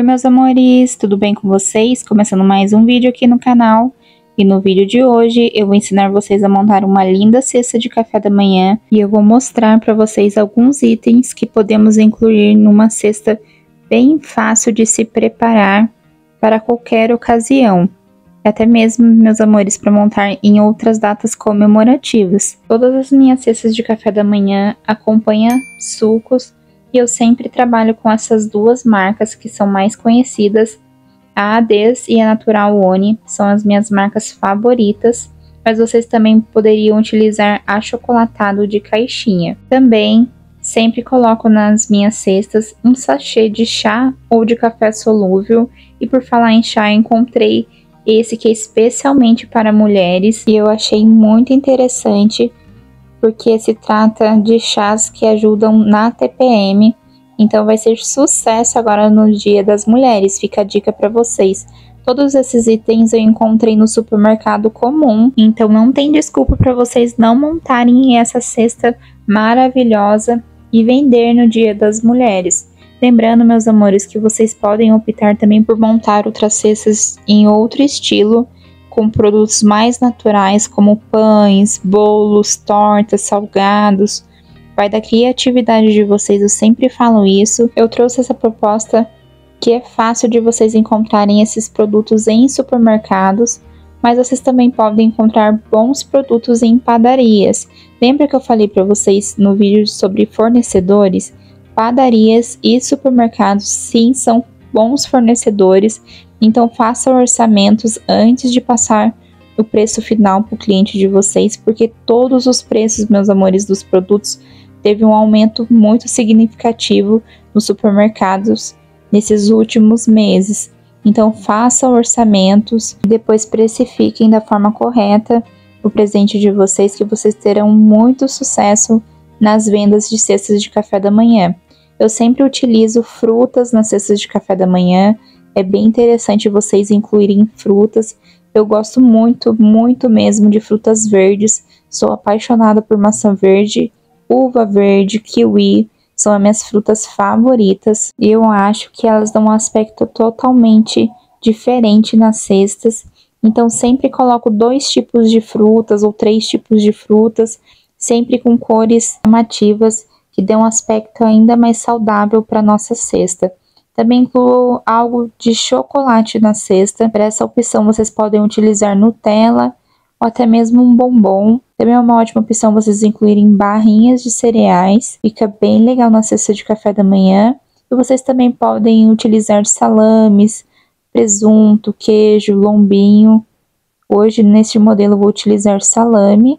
Oi meus amores, tudo bem com vocês? Começando mais um vídeo aqui no canal. E no vídeo de hoje eu vou ensinar vocês a montar uma linda cesta de café da manhã. E eu vou mostrar para vocês alguns itens que podemos incluir numa cesta bem fácil de se preparar para qualquer ocasião. Até mesmo, meus amores, para montar em outras datas comemorativas. Todas as minhas cestas de café da manhã acompanham sucos. E eu sempre trabalho com essas duas marcas que são mais conhecidas, a Ades e a Natural One, são as minhas marcas favoritas, mas vocês também poderiam utilizar achocolatado de caixinha. Também sempre coloco nas minhas cestas um sachê de chá ou de café solúvel, e por falar em chá, encontrei esse que é especialmente para mulheres e eu achei muito interessante, porque se trata de chás que ajudam na TPM, então vai ser sucesso agora no Dia das Mulheres. Fica a dica para vocês. Todos esses itens eu encontrei no supermercado comum, então não tem desculpa para vocês não montarem essa cesta maravilhosa e vender no Dia das Mulheres. Lembrando, meus amores, que vocês podem optar também por montar outras cestas em outro estilo, com produtos mais naturais, como pães, bolos, tortas, salgados. Vai da criatividade de vocês, eu sempre falo isso. Eu trouxe essa proposta que é fácil de vocês encontrarem esses produtos em supermercados, mas vocês também podem encontrar bons produtos em padarias. Lembra que eu falei para vocês no vídeo sobre fornecedores? Padarias e supermercados sim são bons fornecedores. Então façam orçamentos antes de passar o preço final para o cliente de vocês, porque todos os preços, meus amores, dos produtos teve um aumento muito significativo nos supermercados nesses últimos meses. Então façam orçamentos e depois precifiquem da forma correta o presente de vocês, que vocês terão muito sucesso nas vendas de cestas de café da manhã. Eu sempre utilizo frutas nas cestas de café da manhã. É bem interessante vocês incluírem frutas. Eu gosto muito, muito mesmo de frutas verdes. Sou apaixonada por maçã verde, uva verde, kiwi. São as minhas frutas favoritas. E eu acho que elas dão um aspecto totalmente diferente nas cestas. Então sempre coloco 2 tipos de frutas ou 3 tipos de frutas, sempre com cores chamativas que dão um aspecto ainda mais saudável para nossa cesta. Também incluo algo de chocolate na cesta. Para essa opção vocês podem utilizar Nutella ou até mesmo um bombom. Também é uma ótima opção vocês incluírem barrinhas de cereais. Fica bem legal na cesta de café da manhã. E vocês também podem utilizar salames, presunto, queijo, lombinho. Hoje neste modelo eu vou utilizar salame.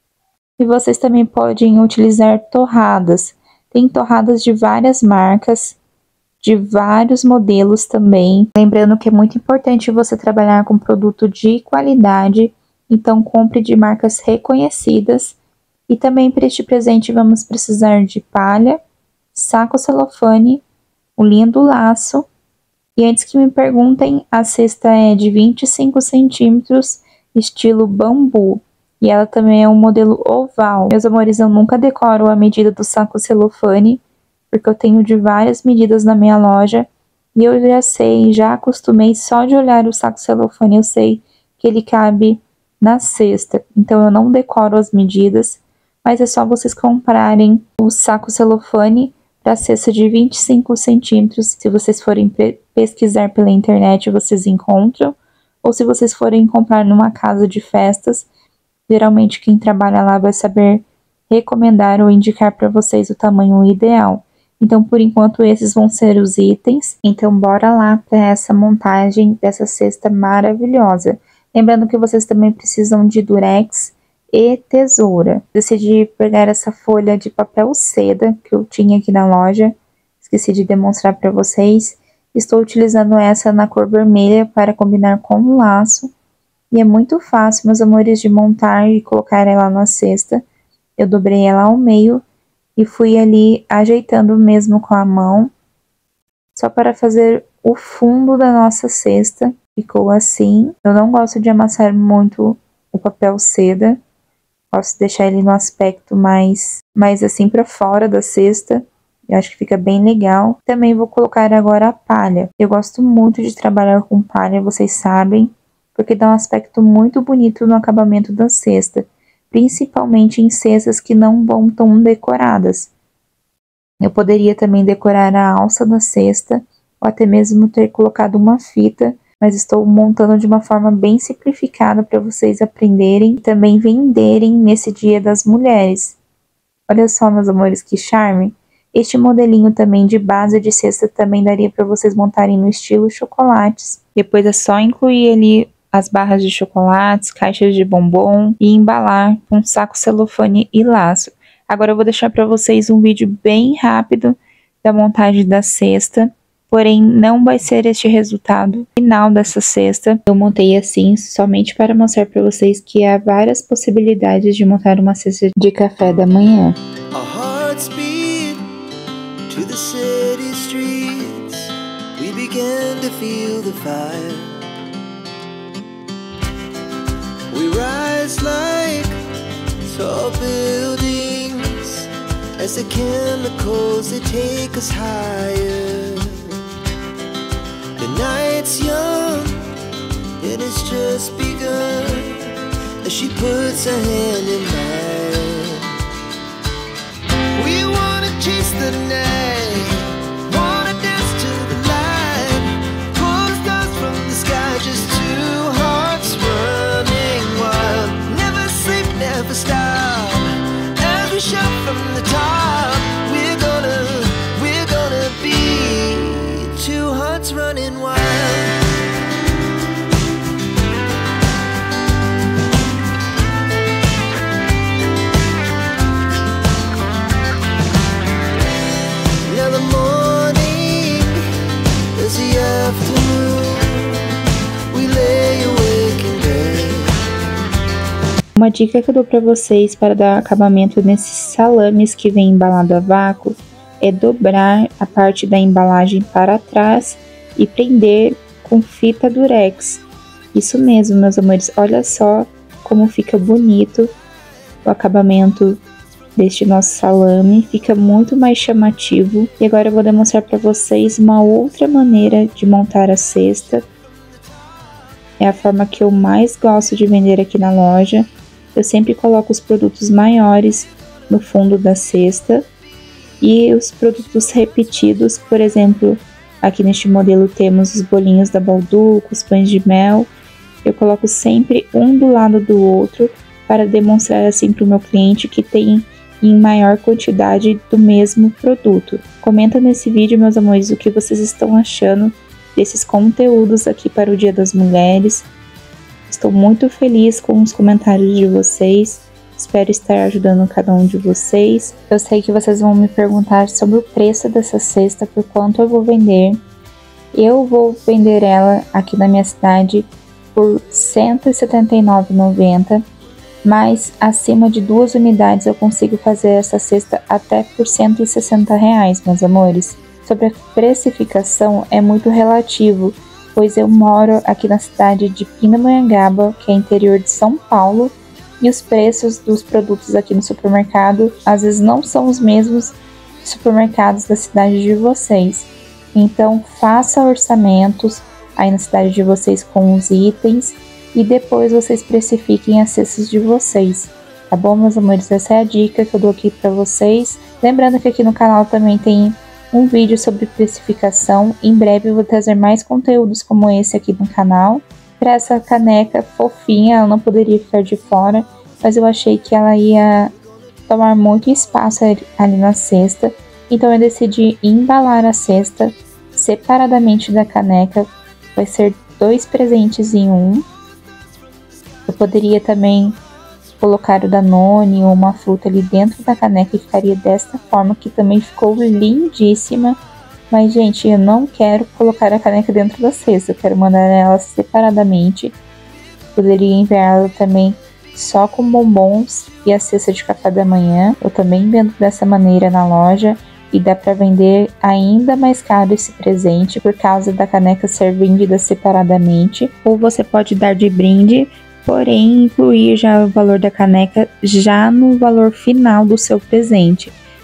E vocês também podem utilizar torradas. Tem torradas de várias marcas, de vários modelos também. Lembrando que é muito importante você trabalhar com produto de qualidade, então compre de marcas reconhecidas. E também para este presente vamos precisar de palha, saco celofane, o linho do laço. E antes que me perguntem, a cesta é de 25 centímetros, estilo bambu. E ela também é um modelo oval. Meus amores, eu nunca decoro a medida do saco celofane, porque eu tenho de várias medidas na minha loja. E eu já sei, já acostumei, só de olhar o saco celofane eu sei que ele cabe na cesta. Então eu não decoro as medidas, mas é só vocês comprarem o saco celofane para a cesta de 25 centímetros. Se vocês forem pesquisar pela internet, vocês encontram. Ou se vocês forem comprar numa casa de festas, geralmente quem trabalha lá vai saber recomendar ou indicar para vocês o tamanho ideal. Então, por enquanto, esses vão ser os itens. Então, bora lá para essa montagem dessa cesta maravilhosa. Lembrando que vocês também precisam de durex e tesoura. Decidi pegar essa folha de papel seda que eu tinha aqui na loja. Esqueci de demonstrar para vocês. Estou utilizando essa na cor vermelha para combinar com o laço. E é muito fácil, meus amores, de montar e colocar ela na cesta. Eu dobrei ela ao meio e fui ali ajeitando mesmo com a mão, só para fazer o fundo da nossa cesta. Ficou assim. Eu não gosto de amassar muito o papel seda. Gosto de deixar ele no aspecto mais assim para fora da cesta. Eu acho que fica bem legal. Também vou colocar agora a palha. Eu gosto muito de trabalhar com palha, vocês sabem, porque dá um aspecto muito bonito no acabamento da cesta, principalmente em cestas que não vão tão decoradas. Eu poderia também decorar a alça da cesta, ou até mesmo ter colocado uma fita, mas estou montando de uma forma bem simplificada para vocês aprenderem e também venderem nesse Dia das Mulheres. Olha só, meus amores, que charme! Este modelinho também de base de cesta também daria para vocês montarem no estilo chocolates. Depois é só incluir ali as barras de chocolates, caixas de bombom e embalar com saco celofane e laço. Agora eu vou deixar para vocês um vídeo bem rápido da montagem da cesta, porém não vai ser este resultado final dessa cesta. Eu montei assim somente para mostrar para vocês que há várias possibilidades de montar uma cesta de café da manhã. As the chemicals, they take us higher. The night's young, and it's just begun. As she puts her hand in mine, we wanna chase the night, wanna dance to the light, pull the stars from the sky, just two hearts running wild. Never sleep, never stop, as we shout from the top. Running wild. Now the morning is the afternoon. We lay awake in bed. Uma dica que eu dou para vocês para dar acabamento nesses salames que vem embalado a vácuo é dobrar a parte da embalagem para trás e prender com fita durex. Isso mesmo, meus amores, olha só como fica bonito o acabamento deste nosso salame, fica muito mais chamativo. E agora eu vou demonstrar para vocês uma outra maneira de montar a cesta. É a forma que eu mais gosto de vender aqui na loja. Eu sempre coloco os produtos maiores no fundo da cesta e os produtos repetidos, por exemplo, aqui neste modelo temos os bolinhos da Balduco, os pães de mel. Eu coloco sempre um do lado do outro para demonstrar assim para o meu cliente que tem em maior quantidade do mesmo produto. Comenta nesse vídeo, meus amores, o que vocês estão achando desses conteúdos aqui para o Dia das Mulheres. Estou muito feliz com os comentários de vocês. Espero estar ajudando cada um de vocês. Eu sei que vocês vão me perguntar sobre o preço dessa cesta, por quanto eu vou vender. Eu vou vender ela aqui na minha cidade por R$ 179,90, mas acima de 2 unidades eu consigo fazer essa cesta até por R$ 160, meus amores. Sobre a precificação é muito relativo, pois eu moro aqui na cidade de Pindamonhangaba, que é interior de São Paulo, e os preços dos produtos aqui no supermercado às vezes não são os mesmos supermercados da cidade de vocês. Então faça orçamentos aí na cidade de vocês com os itens e depois vocês precifiquem as cestas de vocês. Tá bom, meus amores? Essa é a dica que eu dou aqui para vocês. Lembrando que aqui no canal também tem um vídeo sobre precificação. Em breve eu vou trazer mais conteúdos como esse aqui no canal. Para essa caneca fofinha, ela não poderia ficar de fora, mas eu achei que ela ia tomar muito espaço ali na cesta, então eu decidi embalar a cesta separadamente da caneca. Vai ser 2 presentes em um. Eu poderia também colocar o Danone ou uma fruta ali dentro da caneca e ficaria desta forma, que também ficou lindíssima. Mas, gente, eu não quero colocar a caneca dentro da cesta, eu quero mandar ela separadamente. Poderia enviar ela também só com bombons e a cesta de café da manhã. Eu também vendo dessa maneira na loja e dá para vender ainda mais caro esse presente por causa da caneca ser vendida separadamente. Ou você pode dar de brinde, porém incluir já o valor da caneca já no valor final do seu presente.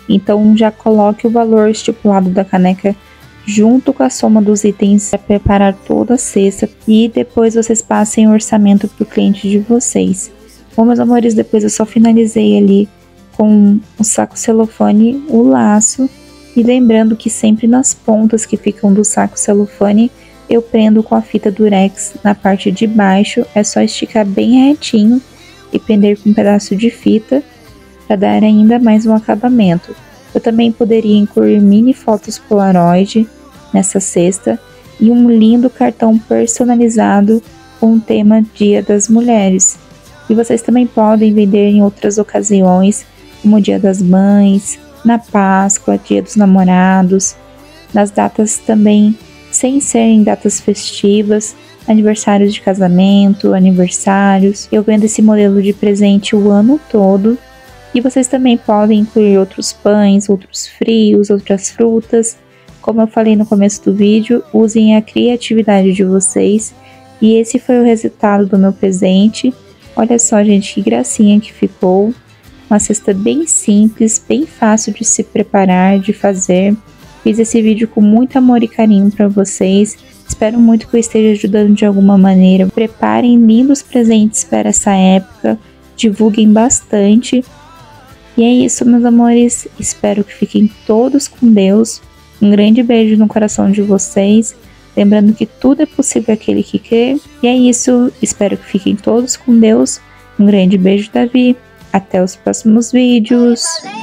Então já coloque o valor estipulado da caneca junto com a soma dos itens para preparar toda a cesta e depois vocês passem o orçamento para o cliente de vocês. Bom, meus amores, depois eu só finalizei ali com o saco celofane, o laço, e lembrando que sempre nas pontas que ficam do saco celofane eu prendo com a fita durex na parte de baixo. É só esticar bem retinho e prender com um pedaço de fita para dar ainda mais um acabamento. Eu também poderia incluir mini fotos Polaroid nessa cesta e um lindo cartão personalizado com o tema Dia das Mulheres. E vocês também podem vender em outras ocasiões, como o Dia das Mães, na Páscoa, Dia dos Namorados, nas datas também sem serem datas festivas, aniversários de casamento, aniversários. Eu vendo esse modelo de presente o ano todo. E vocês também podem incluir outros pães, outros frios, outras frutas. Como eu falei no começo do vídeo, usem a criatividade de vocês. E esse foi o resultado do meu presente. Olha só, gente, que gracinha que ficou. Uma cesta bem simples, bem fácil de se preparar, de fazer. Fiz esse vídeo com muito amor e carinho para vocês. Espero muito que eu esteja ajudando de alguma maneira. Preparem lindos presentes para essa época. Divulguem bastante. E é isso, meus amores. Espero que fiquem todos com Deus. Um grande beijo no coração de vocês. Lembrando que tudo é possível aquele que quer. E é isso. Espero que fiquem todos com Deus. Um grande beijo, Davi. Até os próximos vídeos.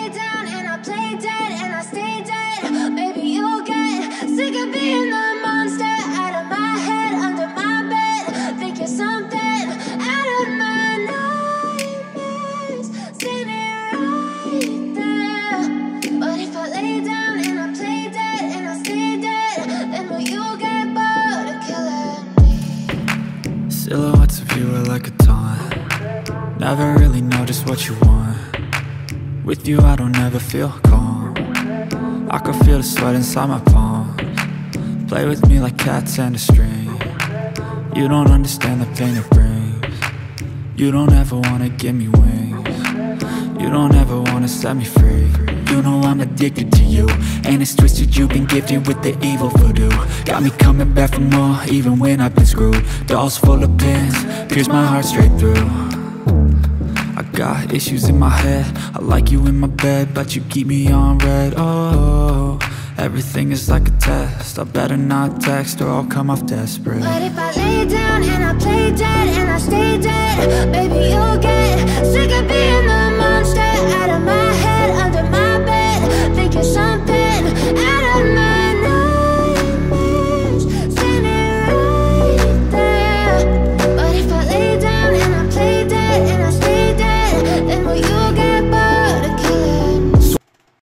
Silhouettes of you are like a taunt. Never really know just what you want. With you I don't ever feel calm. I can feel the sweat inside my palms. Play with me like cats and a string. You don't understand the pain it brings. You don't ever wanna give me wings. You don't ever wanna set me free. You know I'm addicted to you, and it's twisted, you've been gifted with the evil voodoo. Got me coming back for more, even when I've been screwed. Dolls full of pins, pierce my heart straight through. I got issues in my head, I like you in my bed, but you keep me on red. Oh, everything is like a test, I better not text or I'll come off desperate. But if I lay down and I play dead and I stay dead, baby you'll get sick of being the monster out of my